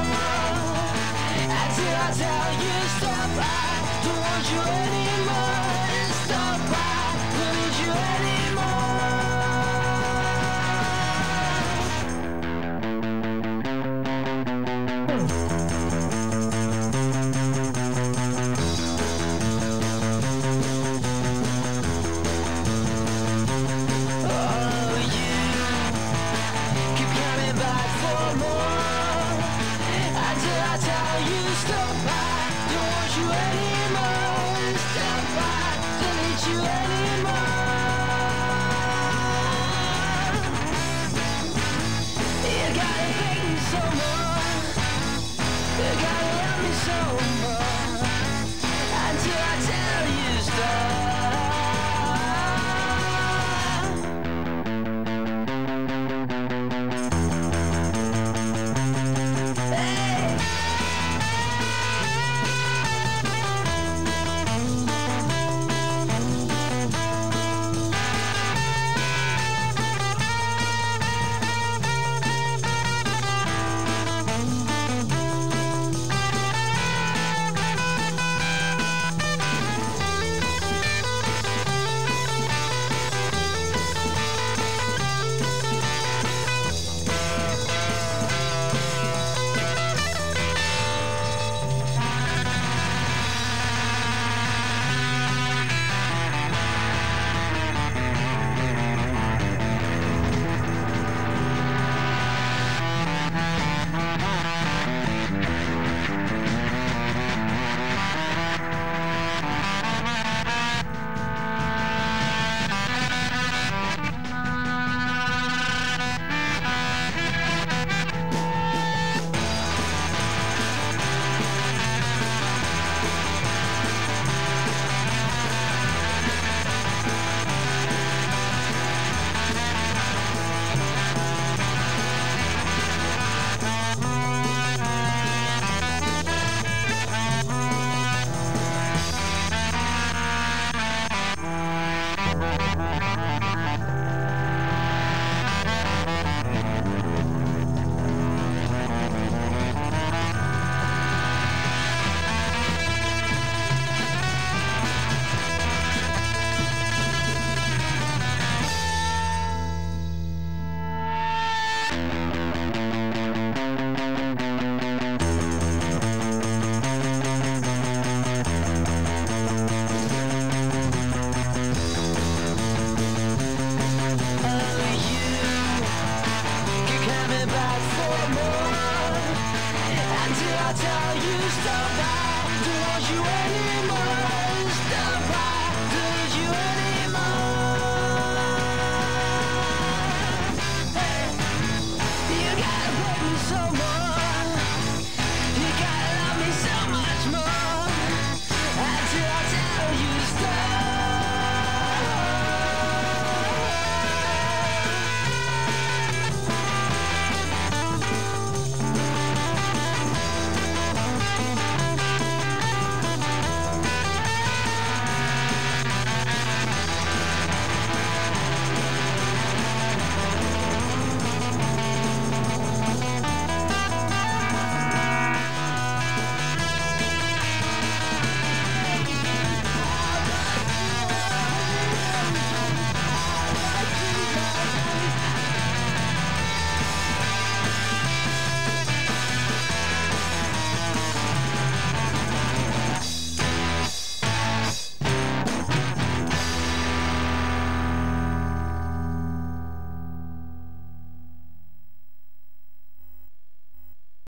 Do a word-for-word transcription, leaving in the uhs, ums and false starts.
Until I tell you stop, I don't want you anymore. Stop, I don't need you anymore. Oh, you keep coming back for more. Until I tell you stop, I don't want you anymore. Stop, I don't need you anymore. You gotta beg me some more. You gotta love me some more. Until I tell you stop. Until I tell you stop, I don't want you anymore.